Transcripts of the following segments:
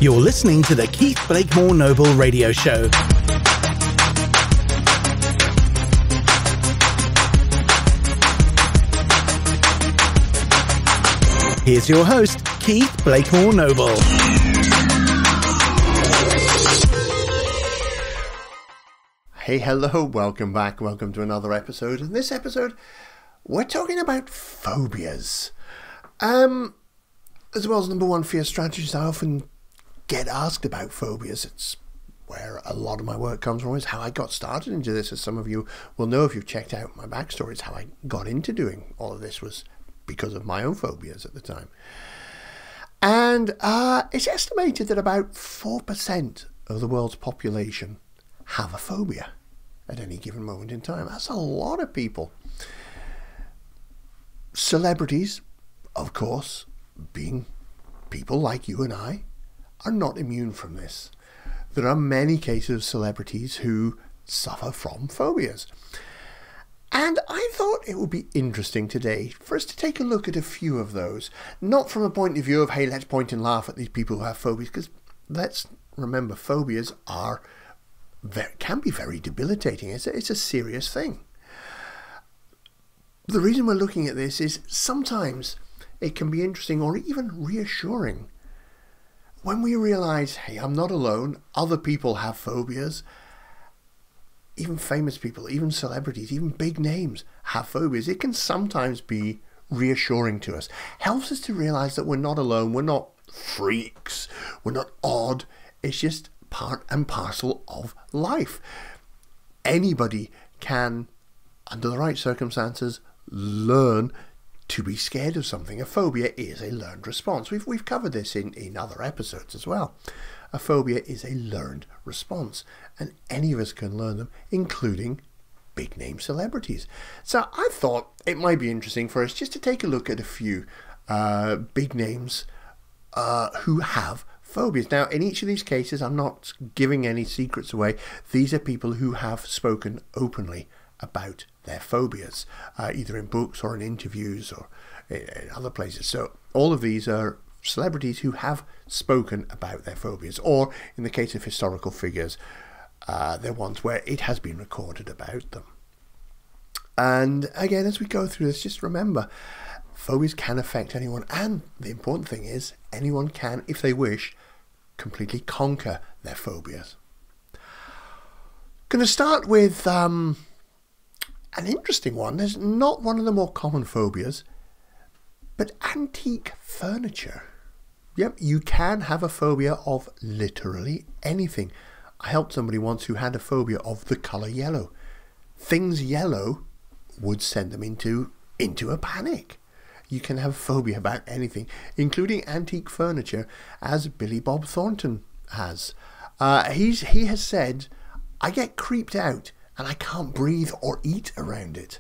You're listening to the Keith Blakemore-Noble radio show. Here's your host, Keith Blakemore-Noble. Hey, hello, welcome back, welcome to another episode. In this episode, we're talking about phobias. As well as number one fear strategist, I often get asked about phobias. It's where a lot of my work comes from. It's how I got started into this. As some of you will know if you've checked out my backstory, it's how I got into doing all of this was because of my own phobias at the time. And it's estimated that about 4% of the world's population have a phobia at any given moment in time. That's a lot of people. Celebrities, of course, being people like you and I, are not immune from this. There are many cases of celebrities who suffer from phobias. And I thought it would be interesting today for us to take a look at a few of those. Not from a point of view of, hey, let's point and laugh at these people who have phobias, because let's remember, phobias can be very debilitating. It's a serious thing. The reason we're looking at this is sometimes it can be interesting or even reassuring when we realize, hey, I'm not alone. Other people have phobias. Even famous people, even celebrities, even big names have phobias. It can sometimes be reassuring to us. Helps us to realize that we're not alone. We're not freaks. We're not odd. It's just part and parcel of life. Anybody can, under the right circumstances, learn to be scared of something. A phobia is a learned response. We've covered this in other episodes as well. A phobia is a learned response, and any of us can learn them, including big name celebrities. So I thought it might be interesting for us just to take a look at a few big names who have phobias. Now, in each of these cases, I'm not giving any secrets away. These are people who have spoken openly about their phobias, either in books or in interviews or in other places. So all of these are celebrities who have spoken about their phobias, or in the case of historical figures, they're ones where it has been recorded about them. And again, as we go through this, just remember, phobias can affect anyone, and the important thing is anyone can, if they wish, completely conquer their phobias. Going to start with an interesting one. There's not one of the more common phobias, but antique furniture. Yep, you can have a phobia of literally anything. I helped somebody once who had a phobia of the colour yellow. Things yellow would send them into a panic. You can have a phobia about anything, including antique furniture, as Billy Bob Thornton has. He has said, I get creeped out and I can't breathe or eat around it.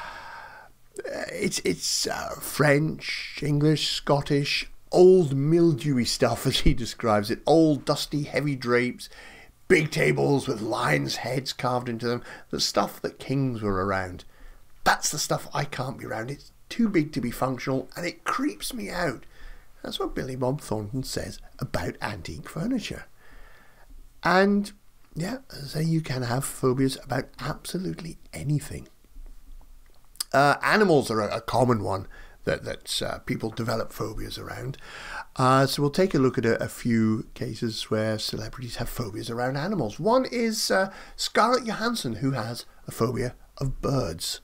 It's French, English, Scottish, old mildewy stuff, as he describes it. Old, dusty, heavy drapes, big tables with lions' heads carved into them. The stuff that kings were around. That's the stuff I can't be around. It's too big to be functional and it creeps me out. That's what Billy Bob Thornton says about antique furniture. And yeah, as I say, you can have phobias about absolutely anything. Animals are a common one that people develop phobias around. So we'll take a look at a few cases where celebrities have phobias around animals. One is Scarlett Johansson, who has a phobia of birds.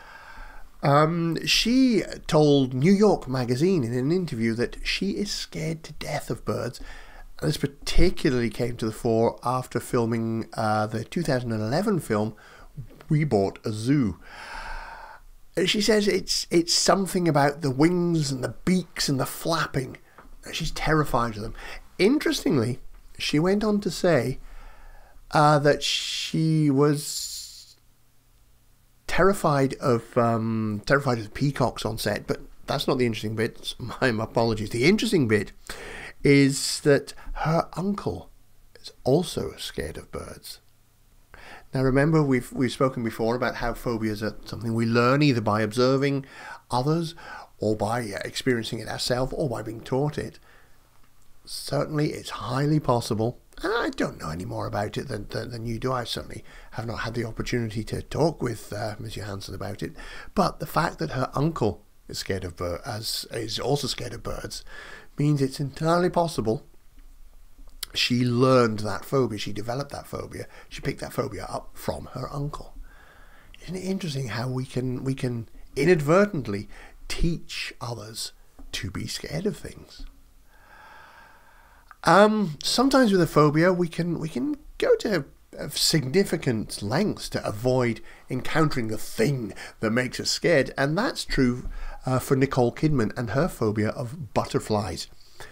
She told New York Magazine in an interview that she is scared to death of birds. And this particularly came to the fore after filming the 2011 film We Bought a Zoo. She says it's something about the wings and the beaks and the flapping. She's terrified of them. Interestingly, she went on to say that she was terrified of peacocks on set, but that's not the interesting bit. My apologies. The interesting bit is that her uncle is also scared of birds. Now remember, we've spoken before about how phobias are something we learn either by observing others or by experiencing it ourselves or by being taught it. certainly it's highly possible, and I don't know any more about it than you do. I certainly have not had the opportunity to talk with Miss Johansson about it, but the fact that her uncle is scared of is also scared of birds means it's entirely possible she learned that phobia, she developed that phobia, she picked that phobia up from her uncle. Isn't it interesting how we can inadvertently teach others to be scared of things? Sometimes with a phobia we can go to significant lengths to avoid encountering the thing that makes us scared, and that's true for Nicole Kidman and her phobia of butterflies.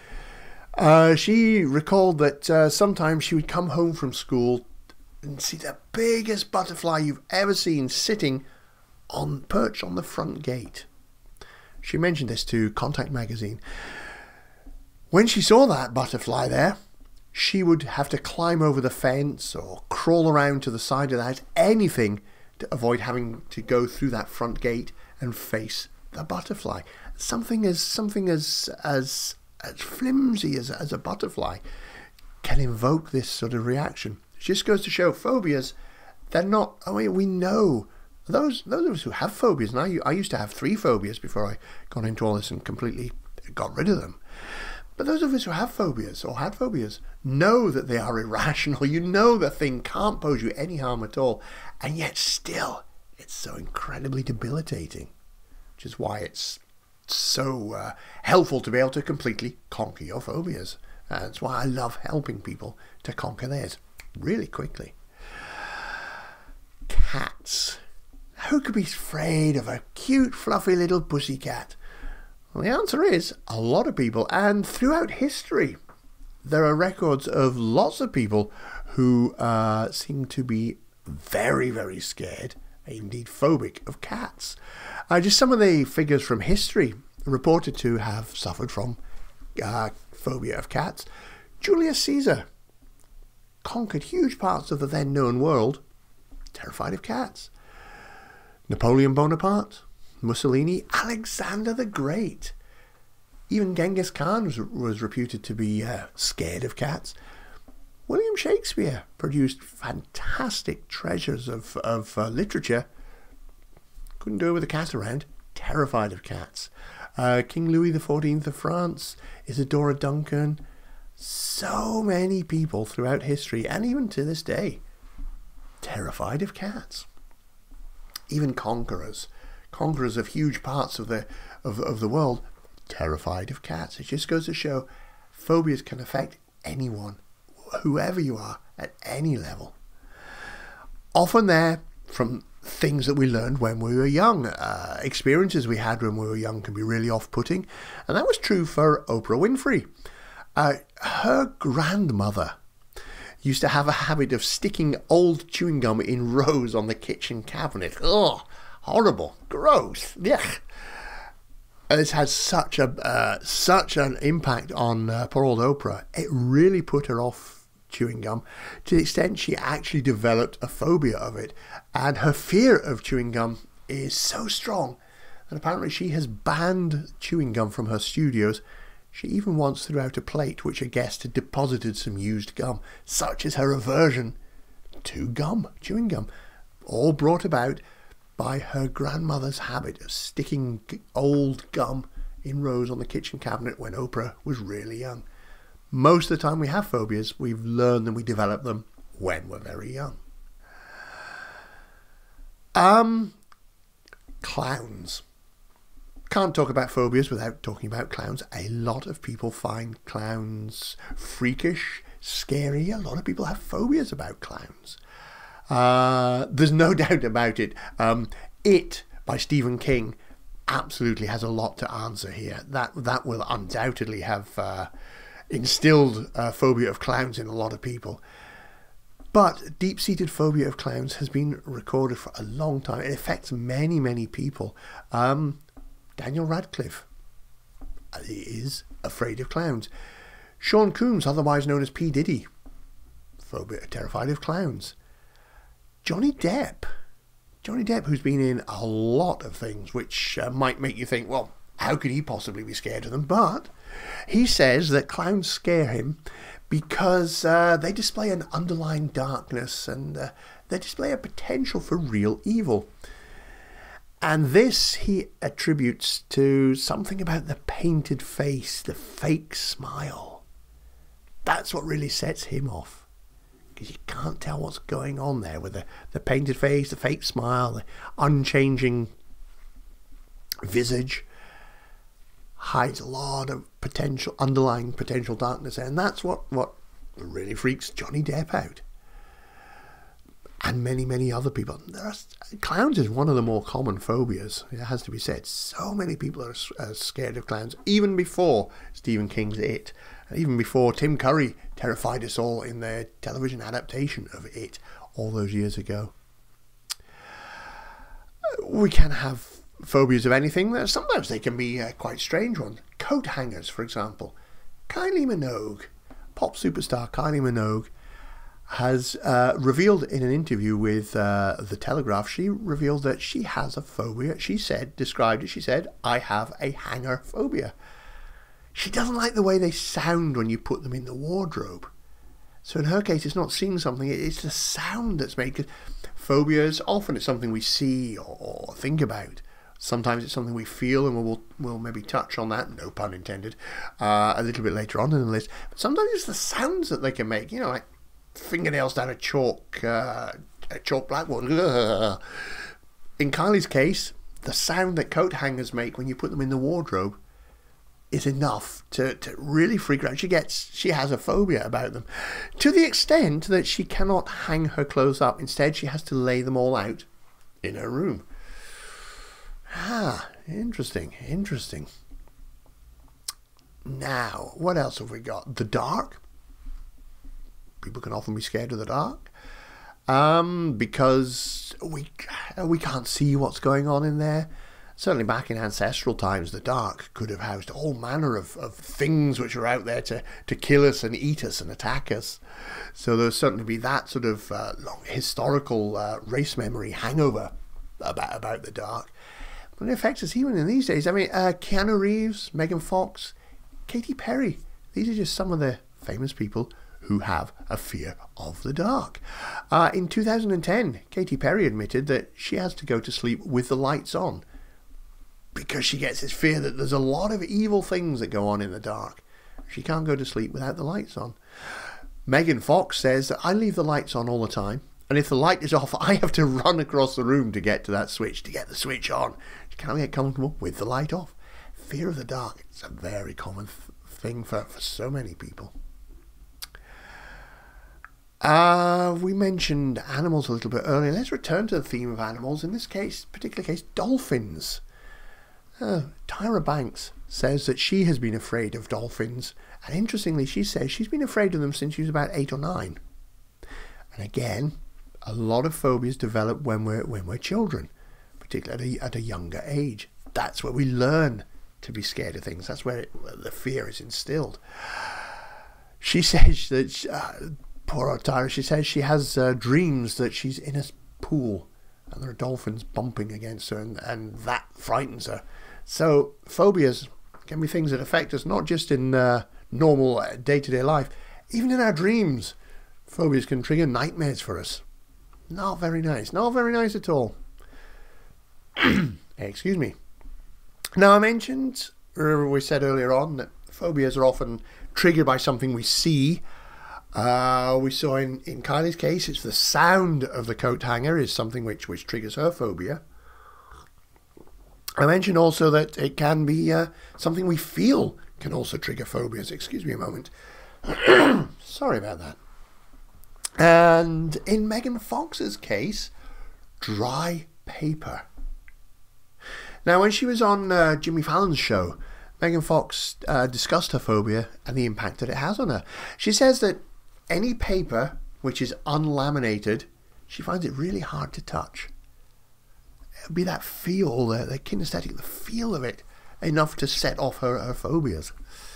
She recalled that sometimes she would come home from school and see the biggest butterfly you've ever seen sitting perched on the front gate. She mentioned this to Contact magazine. When she saw that butterfly there, she would have to climb over the fence or crawl around to the side of the house, anything to avoid having to go through that front gate and face the butterfly. Something as flimsy as a butterfly can invoke this sort of reaction. It just goes to show phobias, they're not, we know, those of us who have phobias, and I used to have 3 phobias before I got into all this and completely got rid of them. But those of us who have phobias or had phobias know that they are irrational. You know the thing can't pose you any harm at all, and yet still it's so incredibly debilitating, which is why it's so helpful to be able to completely conquer your phobias. That's why I love helping people to conquer theirs really quickly. Cats. Who could be afraid of a cute, fluffy little pussycat? Well, the answer is a lot of people, and throughout history there are records of lots of people who seem to be very, very scared, indeed phobic, of cats. Just some of the figures from history reported to have suffered from phobia of cats. Julius Caesar conquered huge parts of the then known world, terrified of cats. Napoleon Bonaparte, Mussolini, Alexander the Great. Even Genghis Khan was reputed to be scared of cats. William Shakespeare produced fantastic treasures of literature. Couldn't do it with a cat around. Terrified of cats. King Louis XIV of France, Isadora Duncan. So many people throughout history, and even to this day, terrified of cats. Even conquerors of huge parts of the world, terrified of cats. It just goes to show phobias can affect anyone, whoever you are, at any level. Often they're from things that we learned when we were young. Experiences we had when we were young can be really off-putting, and that was true for Oprah Winfrey. Her grandmother used to have a habit of sticking old chewing gum in rows on the kitchen cabinet. Ugh, horrible, gross, yuck. It's had such an impact on poor old Oprah. It really put her off chewing gum to the extent she actually developed a phobia of it, and her fear of chewing gum is so strong that apparently she has banned chewing gum from her studios. She even once threw out a plate which a guest had deposited some used gum. Such is her aversion to chewing gum, all brought about by her grandmother's habit of sticking old gum in rows on the kitchen cabinet when Oprah was really young. Most of the time we have phobias, we've learned and we develop them when we're very young. Clowns. Can't talk about phobias without talking about clowns. A lot of people find clowns freakish, scary. A lot of people have phobias about clowns. There's no doubt about it. It, by Stephen King, absolutely has a lot to answer here. That will undoubtedly have instilled a phobia of clowns in a lot of people. But deep-seated phobia of clowns has been recorded for a long time. It affects many, many people. Daniel Radcliffe is afraid of clowns. Sean Combs, otherwise known as P. Diddy, terrified of clowns. Johnny Depp, who's been in a lot of things which might make you think, well, How could he possibly be scared of them? But he says that clowns scare him because they display an underlying darkness, and they display a potential for real evil. And this he attributes to something about the painted face, the fake smile. That's what really sets him off, because you can't tell what's going on there with the painted face, the fake smile, the unchanging visage. Hides a lot of underlying potential darkness, and that's what really freaks Johnny Depp out. And many other people. Clowns is one of the more common phobias, it has to be said. So many people are scared of clowns, even before Stephen King's It, and even before Tim Curry terrified us all in their television adaptation of It all those years ago. We can have phobias of anything. Sometimes they can be quite strange ones. Coat hangers, for example. Kylie Minogue, pop superstar Kylie Minogue, has revealed in an interview with The Telegraph, she revealed that she has a phobia. She said, I have a hanger phobia. She doesn't like the way they sound when you put them in the wardrobe. So in her case, it's not seeing something, it's the sound that's made. Because phobias, often it's something we see or think about. Sometimes it's something we feel, and we'll maybe touch on that, no pun intended, a little bit later on in the list. But sometimes it's the sounds that they can make, like fingernails down a chalk blackboard. In Kylie's case, the sound that coat hangers make when you put them in the wardrobe is enough to really freak her out. She has a phobia about them, to the extent that she cannot hang her clothes up. Instead, she has to lay them all out in her room. Interesting. Now, what else have we got? The dark. People can often be scared of the dark because we can't see what's going on in there. Certainly back in ancestral times, the dark could have housed all manner of things which are out there to kill us and eat us and attack us. So there'll certainly be that sort of long historical race memory hangover about the dark. But it affects us even in these days. I mean, Keanu Reeves, Megan Fox, Katy Perry. These are just some of the famous people who have a fear of the dark. In 2010, Katy Perry admitted that she has to go to sleep with the lights on because she gets this fear that there's a lot of evil things that go on in the dark. She can't go to sleep without the lights on. Megan Fox says that I leave the lights on all the time, and if the light is off, I have to run across the room to get to that switch, to get the switch on. She can't get comfortable with the light off. Fear of the dark, it's a very common thing for so many people. We mentioned animals a little bit earlier. Let's return to the theme of animals. In this particular case, dolphins. Tyra Banks says that she has been afraid of dolphins. And interestingly, she says she's been afraid of them since she was about 8 or 9. And again, a lot of phobias develop when we're children, particularly at a younger age. That's where we learn to be scared of things. That's where the fear is instilled. She says that... poor old Tyra, she says she has dreams that she's in a pool and there are dolphins bumping against her, and that frightens her. So phobias can be things that affect us not just in normal day-to-day life, even in our dreams. Phobias can trigger nightmares for us. Not very nice. Not very nice at all. Excuse me. Now, I mentioned, we said earlier on, that phobias are often triggered by something we see. We saw in Kylie's case, it's the sound of the coat hanger is something which triggers her phobia. I mentioned also that it can be something we feel can also trigger phobias. Excuse me a moment. Sorry about that. And in Megan Fox's case, dry paper. Now, when she was on Jimmy Fallon's show, Megan Fox discussed her phobia and the impact that it has on her. She says that any paper which is unlaminated, she finds it really hard to touch. It'll be that feel, the kinesthetic, the feel of it, enough to set off her phobias.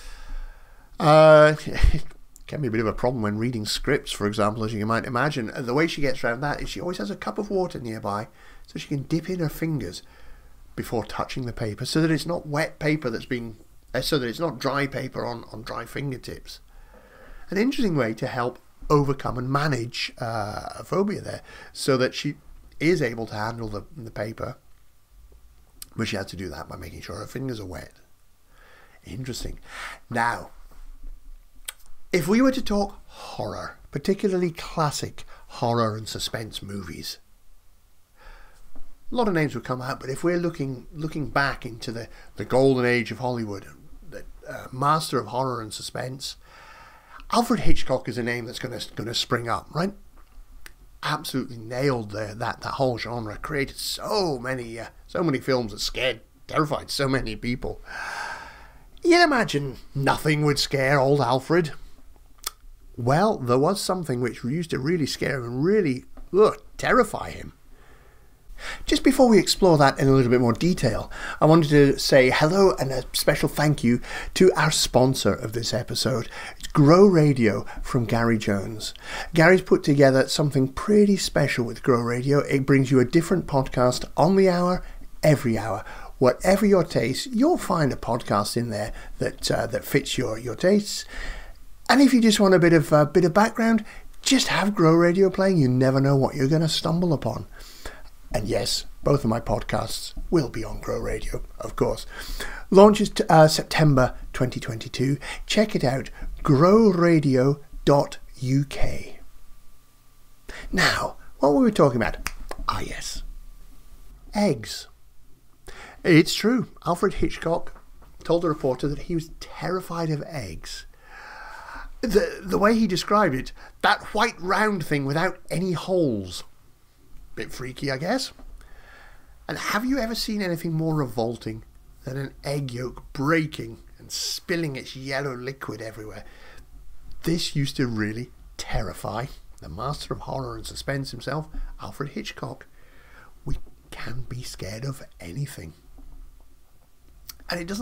It can be a bit of a problem when reading scripts, for example, as you might imagine. The way she gets around that is she always has a cup of water nearby so she can dip in her fingers, before touching the paper, so that it's not wet paper that's been, so that it's not dry paper on dry fingertips. An interesting way to help overcome and manage a phobia there, so that she is able to handle the paper, but she has to do that by making sure her fingers are wet. Interesting. Now, if we were to talk horror, particularly classic horror and suspense movies, a lot of names would come out, but if we're looking back into the golden age of Hollywood, the master of horror and suspense, Alfred Hitchcock is a name that's going to spring up, right? Absolutely nailed that whole genre. Created so many films that scared, terrified so many people. You'd imagine nothing would scare old Alfred. Well, there was something which used to really scare him and really terrify him. Just before we explore that in a little bit more detail, I wanted to say hello and a special thank you to our sponsor of this episode. It's Grow Radio from Gary Jones. Gary's put together something pretty special with Grow Radio. It brings you a different podcast on the hour, every hour. Whatever your taste, you'll find a podcast in there that fits your tastes. And if you just want a bit of background, just have Grow Radio playing. You never know what you're going to stumble upon. And yes, both of my podcasts will be on Grow Radio, of course. Launches September 2022. Check it out, growradio.uk. Now, what were we talking about? Ah, yes. Eggs. It's true. Alfred Hitchcock told a reporter that he was terrified of eggs. The way he described it, that white round thing without any holes. Bit freaky, I guess. And have you ever seen anything more revolting than an egg yolk breaking and spilling its yellow liquid everywhere? This used to really terrify the master of horror and suspense himself, Alfred Hitchcock. We can be scared of anything. And it's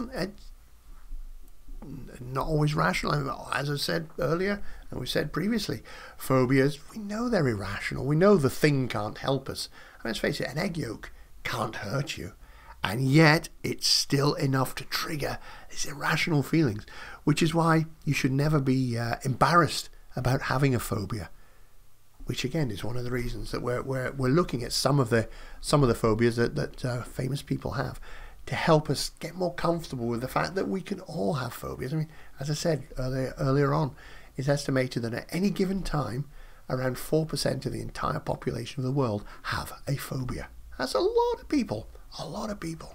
not always rational. I mean, as I said earlier, and we said previously, phobias, we know they're irrational. We know the thing can't help us. I mean, let's face it, an egg yolk can't hurt you. And yet, it's still enough to trigger these irrational feelings, which is why you should never be embarrassed about having a phobia. Which again is one of the reasons that we're looking at some of the phobias that famous people have, to help us get more comfortable with the fact that we can all have phobias. I mean, as I said earlier on, it's estimated that at any given time, around 4% of the entire population of the world have a phobia. That's a lot of people. A lot of people.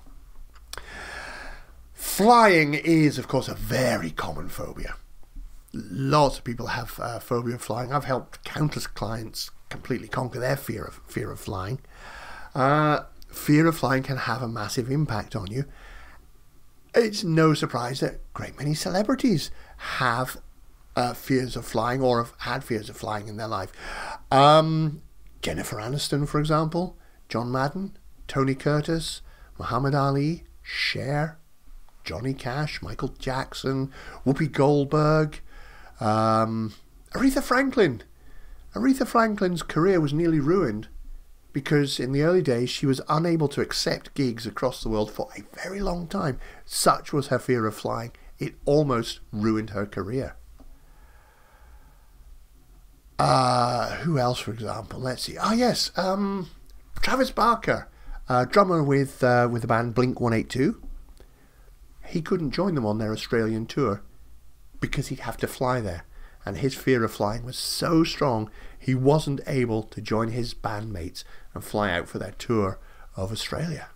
Flying is, of course, a very common phobia. Lots of people have phobia of flying. I've helped countless clients completely conquer their fear of flying. Fear of flying can have a massive impact on you. It's no surprise that a great many celebrities have fears of flying or have had fears of flying in their life. Jennifer Aniston, for example, John Madden, Tony Curtis, Muhammad Ali, Cher, Johnny Cash, Michael Jackson, Whoopi Goldberg, Aretha Franklin. Aretha Franklin's career was nearly ruined because in the early days she was unable to accept gigs across the world for a very long time. Such was her fear of flying, it almost ruined her career. Who else, for example? Let's see. Ah, yes, Travis Barker, drummer with the band Blink-182. He couldn't join them on their Australian tour because he'd have to fly there. And his fear of flying was so strong, he wasn't able to join his bandmates and fly out for their tour of Australia.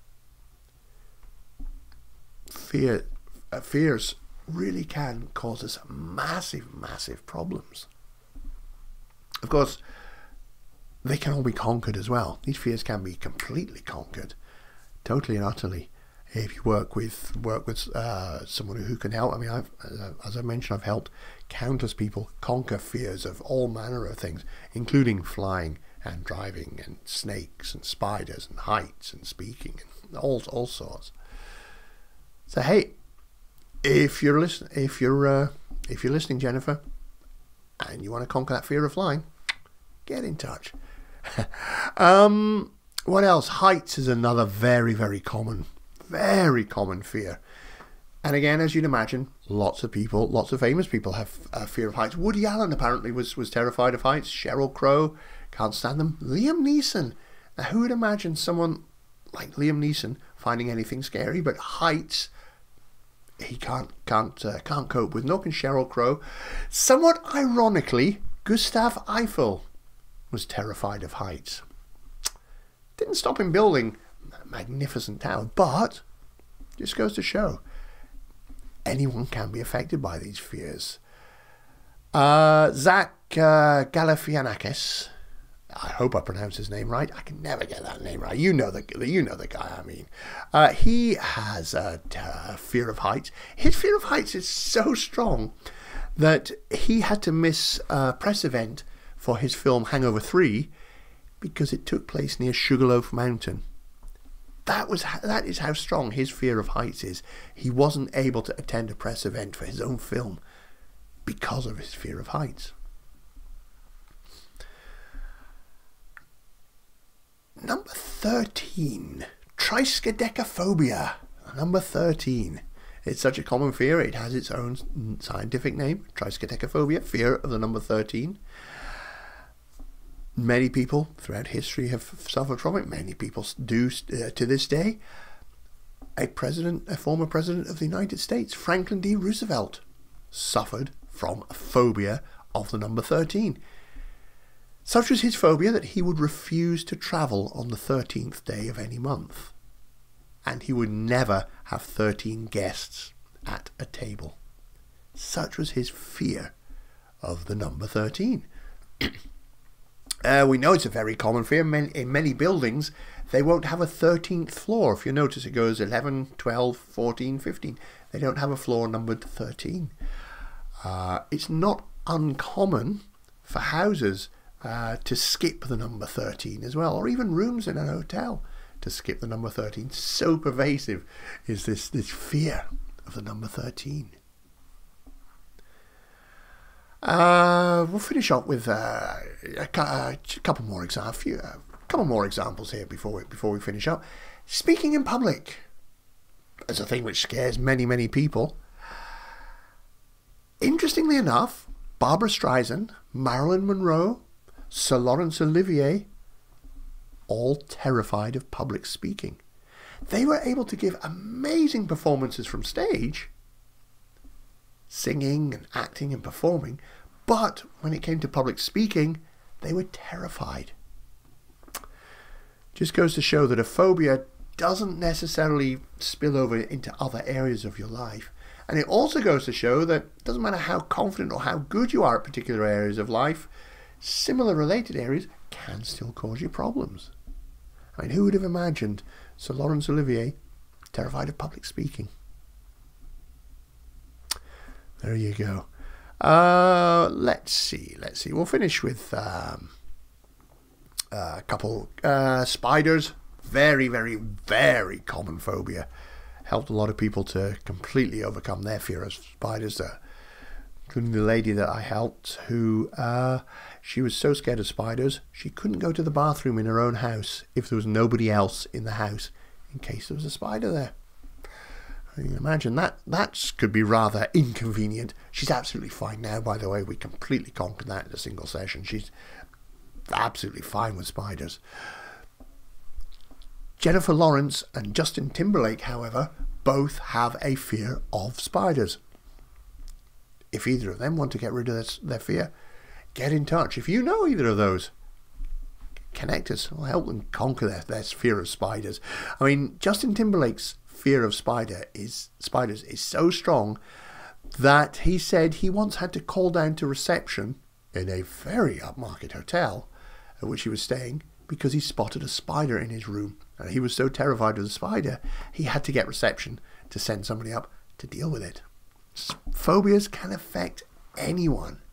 Fears really can cause us massive, massive problems. Of course, they can all be conquered as well. These fears can be completely conquered, totally and utterly, if you work with someone who can help. I mean, as I mentioned, I've helped countless people conquer fears of all manner of things, including flying and driving and snakes and spiders and heights and speaking and all sorts. So hey, if you're listening, Jennifer, and you want to conquer that fear of flying, get in touch. What else? Heights is another very, very common very common fear. And again, as you'd imagine, lots of famous people have a fear of heights. Woody Allen apparently was terrified of heights. Sheryl Crow, can't stand them. Liam Neeson. Now, who would imagine someone like Liam Neeson finding anything scary? But heights, he can't cope with. Nor can Sheryl Crow. Somewhat ironically, Gustav Eiffel was terrified of heights. Didn't stop him building a magnificent tower, but just goes to show anyone can be affected by these fears. Zach Galifianakis, I hope I pronounce his name right. I can never get that name right. You know the guy I mean. He has a fear of heights. His fear of heights is so strong that he had to miss a press event for his film Hangover 3 because it took place near Sugarloaf Mountain. That is how strong his fear of heights is. He wasn't able to attend a press event for his own film because of his fear of heights. Number 13, triskaidekaphobia. Number 13. It's such a common fear, it has its own scientific name, triskaidekaphobia, fear of the number 13. Many people throughout history have suffered from it. Many people do to this day. A former president of the United States, Franklin D. Roosevelt, suffered from a phobia of the number 13. Such was his phobia that he would refuse to travel on the 13th day of any month. And he would never have 13 guests at a table. Such was his fear of the number 13. We know it's a very common fear. In many buildings, they won't have a 13th floor. If you notice, it goes 11, 12, 14, 15. They don't have a floor numbered 13. It's not uncommon for houses to skip the number 13 as well, or even rooms in an hotel to skip the number 13. So pervasive is this fear of the number 13. We'll finish up with a couple more examples here before we finish up. Speaking in public is a thing which scares many people. Interestingly enough, Barbra Streisand, Marilyn Monroe, Sir Laurence Olivier, all terrified of public speaking. They were able to give amazing performances from stage, singing and acting and performing, but when it came to public speaking, they were terrified. Just goes to show that a phobia doesn't necessarily spill over into other areas of your life. And it also goes to show that it doesn't matter how confident or how good you are at particular areas of life, similar related areas can still cause you problems. I mean, who would have imagined Sir Laurence Olivier terrified of public speaking? There you go. Let's see. We'll finish with a couple. Spiders. Very, very, very common phobia. Helped a lot of people to completely overcome their fear of spiders. Including the lady that I helped, who she was so scared of spiders, she couldn't go to the bathroom in her own house if there was nobody else in the house, in case there was a spider there. You can imagine that could be rather inconvenient. She's absolutely fine now, by the way. We completely conquered that in a single session. She's absolutely fine with spiders. Jennifer Lawrence and Justin Timberlake, however, both have a fear of spiders. If either of them want to get rid of their fear, get in touch. If you know either of those, connect us. We'll help them conquer their fear of spiders. I mean, Justin Timberlake's fear of spiders is so strong that he said he once had to call down to reception in a very upmarket hotel at which he was staying because he spotted a spider in his room. And he was so terrified of the spider, he had to get reception to send somebody up to deal with it. Phobias can affect anyone.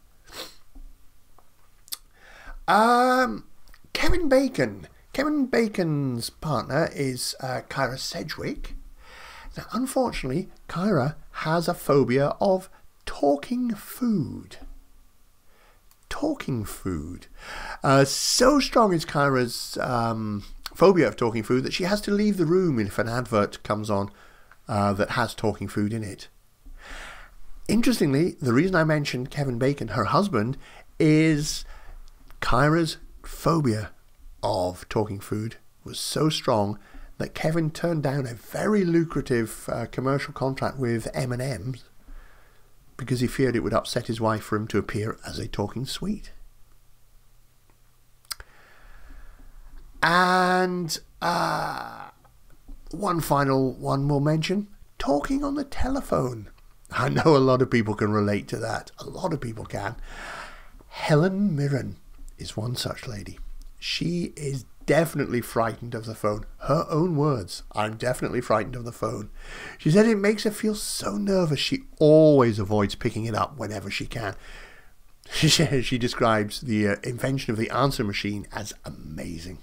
Kevin Bacon. Kevin Bacon's partner is Kyra Sedgwick. Now, unfortunately, Kyra has a phobia of talking food. Talking food. So strong is Kyra's phobia of talking food that she has to leave the room if an advert comes on that has talking food in it. Interestingly, the reason I mentioned Kevin Bacon, her husband, is Kyra's phobia of talking food was so strong that Kevin turned down a very lucrative commercial contract with M&M's because he feared it would upset his wife for him to appear as a talking sweet. And one final one we'll mention, talking on the telephone. I know a lot of people can relate to that. A lot of people can. Helen Mirren is one such lady. She is definitely frightened of the phone. Her own words, I'm definitely frightened of the phone. She said it makes her feel so nervous. She always avoids picking it up whenever she can. She describes the invention of the answer machine as amazing.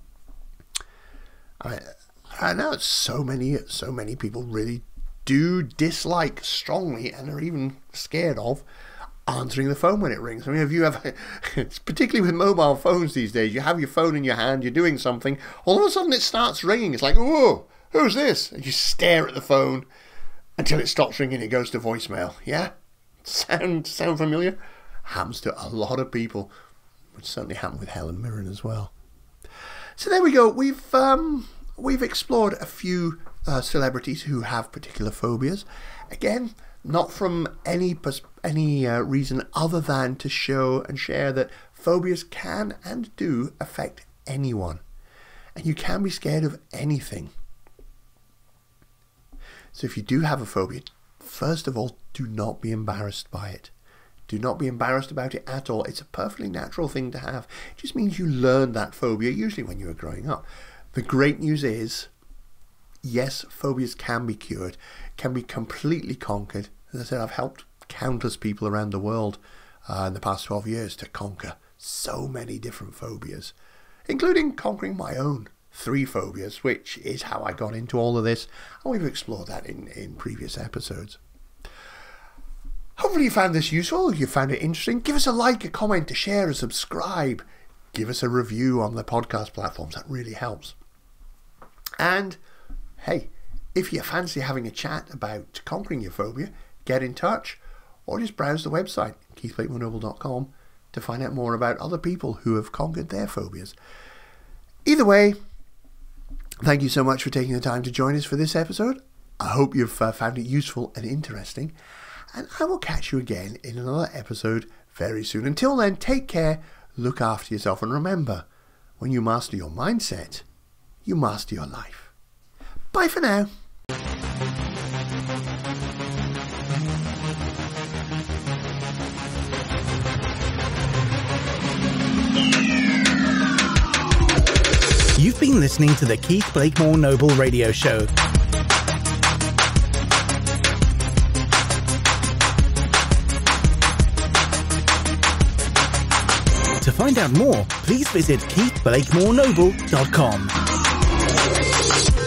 I know so many people really do dislike strongly and are even scared of answering the phone when it rings. I mean, if you have, particularly with mobile phones these days, you have your phone in your hand, you're doing something, all of a sudden it starts ringing. It's like, whoa, who's this? And you stare at the phone until it stops ringing, it goes to voicemail. Yeah? Sound familiar? Happens to a lot of people. Would certainly happen with Helen Mirren as well. So there we go. We've explored a few celebrities who have particular phobias. Again, not from any reason other than to show and share that phobias can and do affect anyone. And you can be scared of anything. So if you do have a phobia, first of all, do not be embarrassed by it. Do not be embarrassed about it at all. It's a perfectly natural thing to have. It just means you learned that phobia, usually when you were growing up. The great news is, yes, phobias can be cured, can be completely conquered. As I said, I've helped countless people around the world in the past 12 years to conquer so many different phobias, including conquering my own 3 phobias, which is how I got into all of this. And we've explored that in previous episodes. Hopefully you found this useful. If you found it interesting, give us a like, a comment, a share, a subscribe. Give us a review on the podcast platforms. That really helps. And hey, if you fancy having a chat about conquering your phobia, get in touch or just browse the website, KTBlakemore-Noble.com, to find out more about other people who have conquered their phobias. Either way, thank you so much for taking the time to join us for this episode. I hope you've found it useful and interesting. And I will catch you again in another episode very soon. Until then, take care, look after yourself, and remember, when you master your mindset, you master your life. Bye for now. You've been listening to the Keith Blakemore-Noble radio show. To find out more, please visit KeithBlakemore-Noble.com.